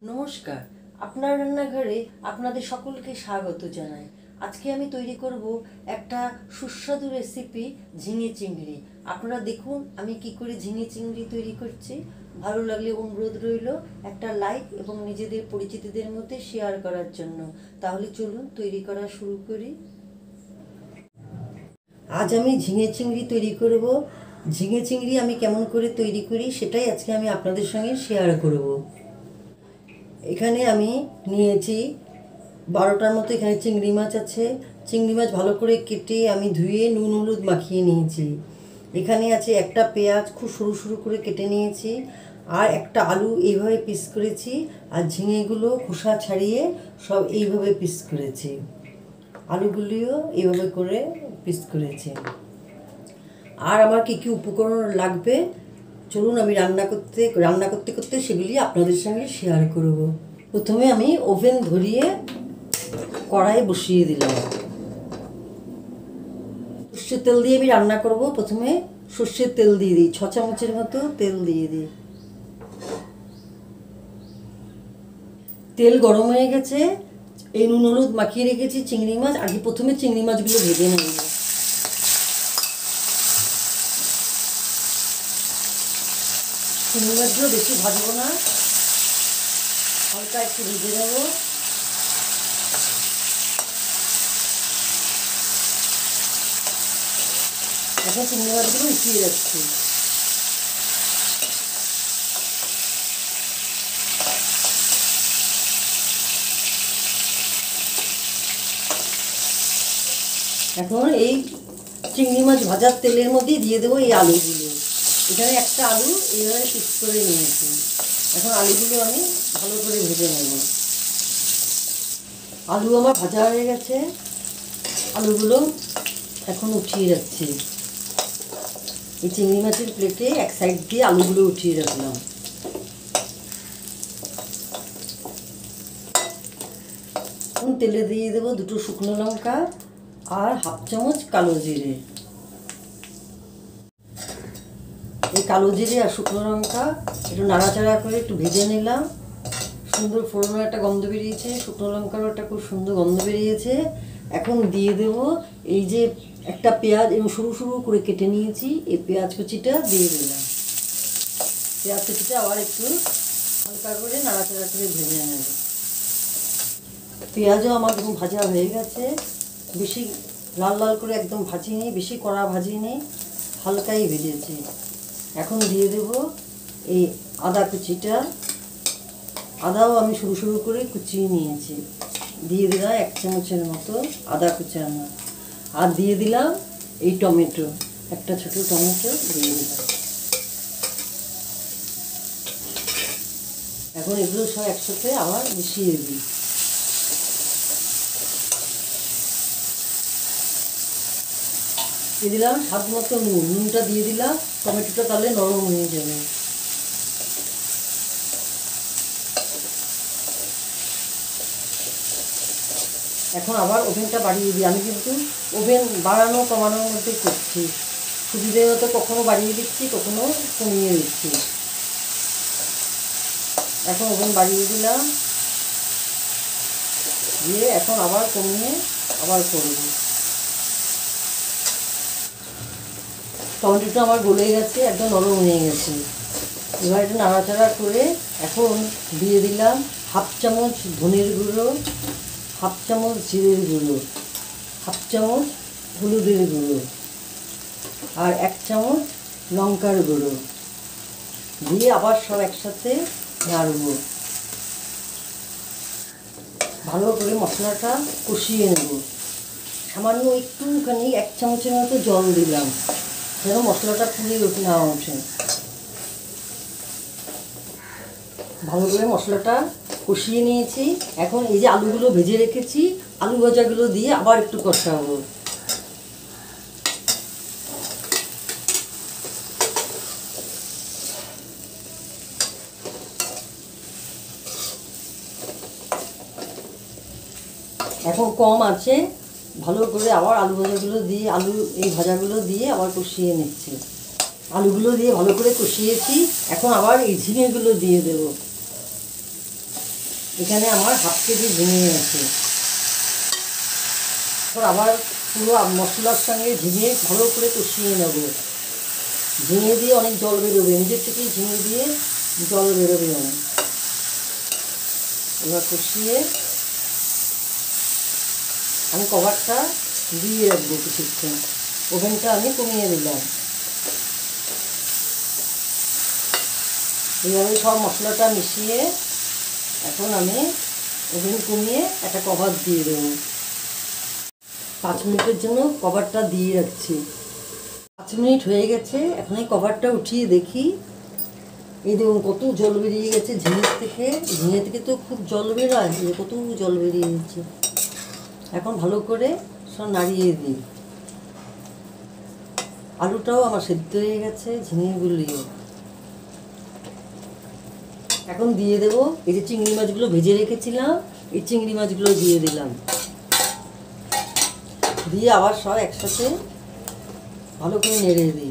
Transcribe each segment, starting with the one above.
নমস্কার, আপনার রান্নাঘরে আপনাদের সকলকে স্বাগত জানাই। আজকে আমি তৈরি করব একটা সুস্বাদু রেসিপি ঝিঙে চিংড়ি। আপনারা দেখুন আমি কি করে ঝিঙে চিংড়ি তৈরি করছি। ভালো লাগলে অনুরোধ রইল একটা লাইক এবং নিজেদের পরিচিতদের মধ্যে শেয়ার করার জন্য। তাহলে চলুন তৈরি করা শুরু করি। আজ আমি ঝিঙে চিংড়ি তৈরি করব। ঝিঙে চিংড়ি আমি কেমন করে তৈরি করি সেটাই আজকে আমি আপনাদের সঙ্গে শেয়ার করব। এখানে আমি নিয়েছি 12টার মতো এখানে চিংড়ি মাছ আছে। চিংড়ি মাছ ভালো করে কেটে আমি ধুয়ে নুন হলুদ মাখিয়ে নিয়েছি। এখানে আছে একটা পেঁয়াজ খুব সরু সরু করে কেটে নিয়েছি, আর একটা আলু এইভাবে পিস করেছি, আর ঝিঙেগুলো খোসা ছাড়িয়ে সব এইভাবে পিস করেছি, আলুগুলিও এইভাবে করে পিস করেছি। আর আমার কী কী উপকরণ লাগবে চলুন আমি রান্না করতে করতে সেগুলি আপনাদের সঙ্গে শেয়ার করব। প্রথমে আমি ওভেন ধরিয়ে কড়াই বসিয়ে দিলাম। সর্ষের তেল দিয়ে আমি রান্না করব। প্রথমে সর্ষের তেল দিয়ে দিই, 6 চামচের মতো তেল দিয়ে দিই। তেল গরম হয়ে গেছে। এই নুন হলুদ মাখিয়ে রেখেছি চিংড়ি মাছ, আগে প্রথমে চিংড়ি মাছগুলো ভেজে নেব। চিংড়ি মাছগুলো বেশি ভাজবো না, হালকা একটু ভেজে নেব। এখন চিংড়ি মাছগুলো উঠিয়ে যাচ্ছি। এখন এই চিংড়ি মাছ ভাজার তেলের মধ্যেই দিয়ে দেবো এই আলুগুলো। এখানে একটা আলু এইভাবে পিস করে নিয়েছি। এখন আলুগুলো আমি ভালো করে ভেজে নেব। আলু আমার ভাজা হয়ে গেছে, আলুগুলো এখন উঠিয়ে যাচ্ছি। এই চিংড়ি মাছের প্লেটে এক সাইড দিয়ে আলুগুলো উঠিয়ে রাখলাম। এখন তেলে দিয়ে দেবো 2টো শুকনো লঙ্কা আর 1/2 চামচ কালো জিরে। এই কালো জিরে আর শুকনো লঙ্কা একটু নাড়াচাড়া করে একটু ভেজে নিলাম। সুন্দর ফোড়নের একটা গন্ধ বেরিয়েছে, শুকনো লঙ্কারও একটা খুব সুন্দর গন্ধ বেরিয়েছে। এখন দিয়ে দেব এই যে একটা পেঁয়াজ এবং সরু সরু করে কেটে নিয়েছি, এই পেঁয়াজ কুচিটা দিয়ে দিলাম। পেঁয়াজ কুচিটা আবার একটু হালকা করে নাড়াচাড়া করে ভেজে নেব। পেঁয়াজও আমার একদম ভাজা হয়ে গেছে, বেশি লাল লাল করে একদম ভাজিনি, বেশি কড়া ভাজিনি, হালকাই ভেজেছি। এখন দিয়ে দেব এই আদা কুচিটা। আদাও আমি সরু সরু করে কুচিয়ে নিয়েছি, দিয়ে দিলাম 1 চামচের মতো আদা কুচানো। আর দিয়ে দিলাম এই টমেটো, একটা ছোট টমেটো দিয়ে দিলাম। এখন এগুলো সব একসাথে আবার মিশিয়ে দিই। দিয়ে দিলাম স্বাদ মতো নুন, নুনটা দিয়ে দিলাম, টমেটোটা তাহলে নরম হয়ে যাবে। এখন আবার ওভেনটা বাড়িয়ে দিই। আমি কিন্তু ওভেন বাড়ানো কমানোর মধ্যে করছি, সুবিধে মতো কখনো বাড়িয়ে দিচ্ছি, কখনো কমিয়ে দিচ্ছি। এখন ওভেন বাড়িয়ে দিলাম, দিয়ে এখন আবার কমিয়ে আবার করব। টমেটোটা আমার গলে গেছে, একদম নরম হয়ে গেছে। এবার একটু নাড়াচাড়া করে এখন দিয়ে দিলাম 1/2 চামচ ধনের গুঁড়ো, 1/2 চামচ জিরের গুঁড়ো, 1/2 চামচ হলুদের গুঁড়ো, আর 1 চামচ লঙ্কার গুঁড়ো দিয়ে আবার সব একসাথে নাড়ব। ভালো করে মশলাটা কষিয়ে নেব। সামান্য একটুখানি 1 চামচের মতো জল দিলাম, যেন মশলাটা পুড়ে না ওঠে। ভালো করে মশলাটা কষিয়ে নিয়েছি। এখন এই যে আলুগুলো ভেজে রেখেছি, আলু ভাজাগুলো দিয়ে আবার একটু কষাবো। এখন কম আছে, ভালো করে আবার আলু ভাজাগুলো দিয়ে এই ভাজাগুলো দিয়ে আবার কষিয়ে নিচ্ছি। আলুগুলো দিয়ে ভালো করে কষিয়েছি। এখন আবার এই ঝিঙেগুলো দিয়ে দেবো। এখানে আমার হাফ কেজি ঝিঙে আছে। আবার পুরো মশলার সঙ্গে ঝিঙে ভালো করে কষিয়ে নেব। ঝিঙে দিয়ে অনেক জল বেরোবে, নিজের থেকেই ঝিঙে দিয়ে জল বেরোবে অনেক। এবার কষিয়ে আমি কভারটা দিয়ে রাখবো কিছুক্ষণ। ওভেনটা আমি কমিয়ে দিলাম। এইভাবে সব মশলাটা মিশিয়ে এখন আমি ওভেন কমিয়ে একটা কভার দিয়ে দেবো। 5 মিনিটের জন্য কভারটা দিয়ে রাখছি। 5 মিনিট হয়ে গেছে। এখন এই কভারটা উঠিয়ে দেখি, এই দেখুন কত জল বেরিয়ে গেছে ঝিঙে থেকে তো খুব জল বেরোয়, কত জল বেরিয়ে গেছে। এখন ভালো করে সব নাড়িয়ে দিই। আলুটাও আমার সেদ্ধ হয়ে গেছে, ঝিঙেগুলিও। এখন দিয়ে দেবো এই যে চিংড়ি মাছগুলো ভেজে রেখেছিলাম, এই চিংড়ি মাছগুলো দিয়ে দিলাম। দিয়ে আবার সব একসাথে ভালো করে নেড়ে দিই।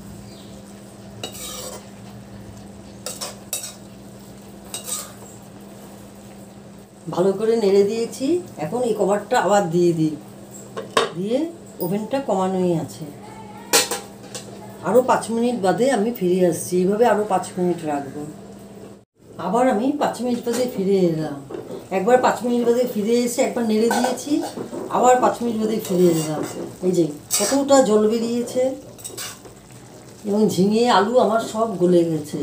ভালো করে নেড়ে দিয়েছি। এখন এই কভারটা আবার দিয়ে দিই, দিয়ে ওভেনটা কমানোই আছে। আরও 5 মিনিট বাদে আমি ফিরে আসছি। এইভাবে আরও 5 মিনিট রাখবো। আবার আমি 5 মিনিট বাদে ফিরে এলাম। একবার 5 মিনিট বাদে ফিরে এসে একবার নেড়ে দিয়েছি, আবার 5 মিনিট বাদে ফিরে এলাম। এই যে কতটা জল বেরিয়েছে এবং ঝিঙে আলু আমার সব গলে গেছে।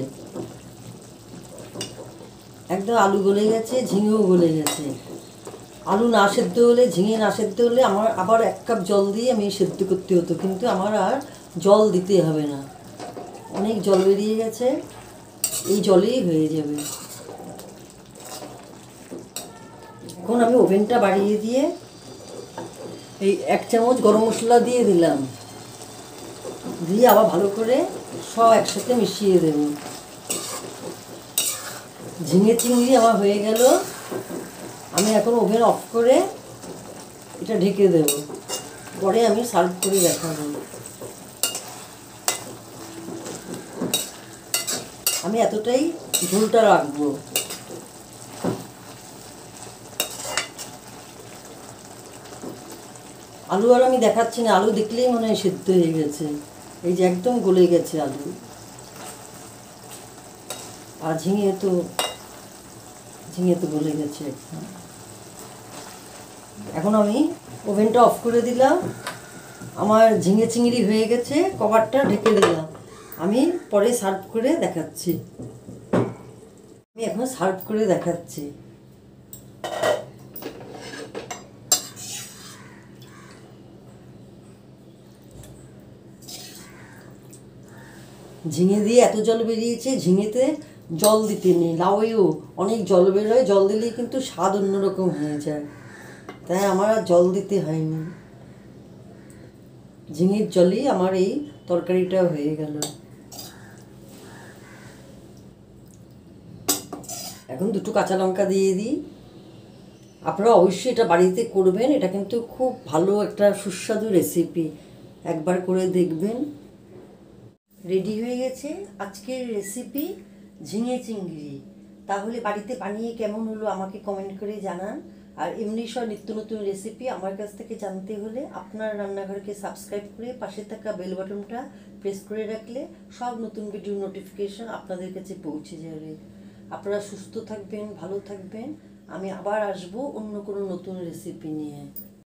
একদম আলু গলে গেছে, ঝিঙেও গলে গেছে। আলু না সেদ্ধ হলে, ঝিঙে না সেদ্ধ হলে আমার আবার 1 কাপ জল দিয়ে আমি সেদ্ধ করতে হতো, কিন্তু আমার আর জল দিতে হবে না। অনেক জল বেরিয়ে গেছে, এই জলেই হয়ে যাবে। এখন আমি ওভেনটা বাড়িয়ে দিয়ে এই 1 চামচ গরম মশলা দিয়ে দিলাম, দিয়ে আবার ভালো করে সব একসাথে মিশিয়ে দেব। ঝিঙে চিংড়ি আমার হয়ে গেল। আমি এখন ওভেন অফ করে এটা ঢেকে দেব, পরে আমি সার্ভ করে দেখাবো। আমি এতটাই ঝোলটা রাখবো। আলু আর আমি দেখাচ্ছি না, আলু দেখলেই মনে হয় সেদ্ধ হয়ে গেছে। এই যে একদম গলে গেছে আলু। আর ঝিঙে তো গলে গেছে। এখন আমি ওভেনটা অফ করে দিলাম। আমার ঝিঙে চিংড়ি হয়ে গেছে, কভারটা ঢেকে দিলাম। আমি পরে সার্ভ করে দেখাচ্ছি। আমি এখন সার্ভ করে দেখাচ্ছি। ঝিঙে দিয়ে এত জল বেরিয়েছে, ঝিঙেতে জল দিতে নেই। লাউয়েও অনেক জল বেরোয়, জল দিলেই কিন্তু স্বাদ অন্যরকম হয়ে যায়, তাই আমার আর জল দিতে হয়নি। ঝিঙের জলেই আমার এই তরকারিটা হয়ে গেল। এখন 2টো কাঁচা লঙ্কা দিয়ে দিই। আপনারা অবশ্যই এটা বাড়িতে করবেন, এটা কিন্তু খুব ভালো একটা সুস্বাদু রেসিপি, একবার করে দেখবেন। রেডি হয়ে গেছে আজকের রেসিপি ঝিঙে চিংড়ি। তাহলে বাড়িতে বানিয়ে কেমন হলো আমাকে কমেন্ট করে জানান। আর এমনি সব নিত্য নতুন রেসিপি আমার কাছ থেকে জানতে হলে আপনার রান্নাঘরকে সাবস্ক্রাইব করে পাশে থাকা বেল বাটনটা প্রেস করে রাখলে সব নতুন ভিডিও নোটিফিকেশন আপনাদের কাছে পৌঁছে যাবে। আপনারা সুস্থ থাকবেন, ভালো থাকবেন। আমি আবার আসবো অন্য কোনো নতুন রেসিপি নিয়ে।